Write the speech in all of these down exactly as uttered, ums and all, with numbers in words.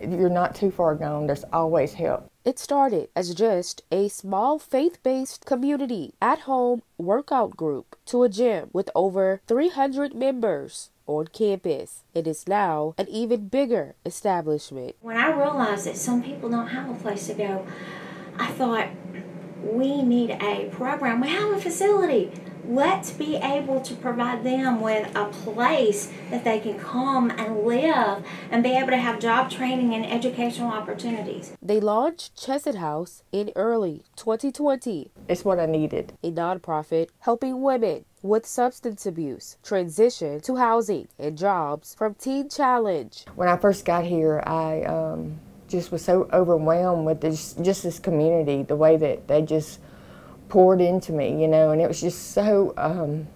you're not too far gone. There's always help. It started as just a small faith-based community at-home workout group to a gym with over three hundred members on campus. It is now an even bigger establishment. When I realized that some people don't have a place to go, I thought, we need a program. We have a facility. Let's be able to provide them with a place that they can come and live and be able to have job training and educational opportunities. They launched Chesed House in early twenty twenty. It's what I needed. A nonprofit helping women with substance abuse transition to housing and jobs from Teen Challenge. When I first got here, I um, just was so overwhelmed with this, just this community, the way that they just poured into me, you know, and it was just so um,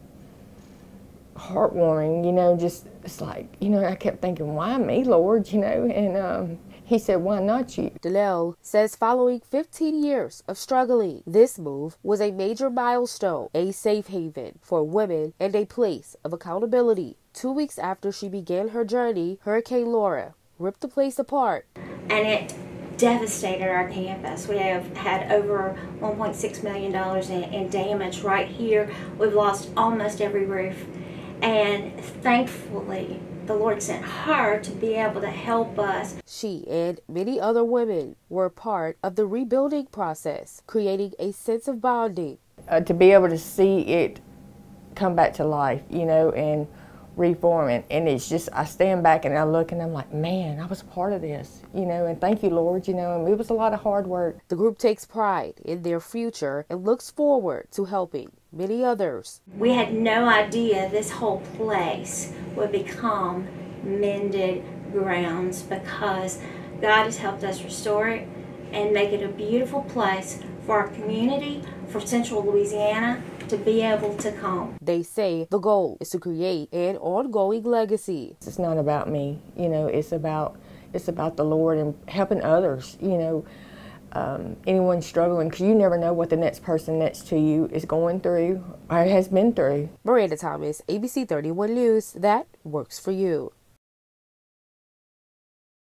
heartwarming, you know, just, it's like, you know, I kept thinking, why me, Lord, you know, and um, he said, why not you? Dalel says following fifteen years of struggling, this move was a major milestone, a safe haven for women and a place of accountability. Two weeks after she began her journey, Hurricane Laura ripped the place apart. And it devastated our campus. We have had over one point six million dollars in, in damage right here. We've lost almost every roof. And thankfully, the Lord sent her to be able to help us. She and many other women were part of the rebuilding process, creating a sense of bonding. Uh, to be able to see it come back to life, you know, and reforming, and it's just, I stand back and I look and I'm like, man, I was a part of this, you know, and thank you, Lord, you know, and it was a lot of hard work. The group takes pride in their future and looks forward to helping many others. We had no idea this whole place would become mended grounds, because God has helped us restore it and make it a beautiful place for our community, for Central Louisiana, to be able to come. They say the goal is to create an ongoing legacy. It's not about me, you know, it's about it's about the Lord and helping others, you know, um, anyone struggling, because you never know what the next person next to you is going through or has been through. Miranda Thomas, A B C thirty-one News, that works for you.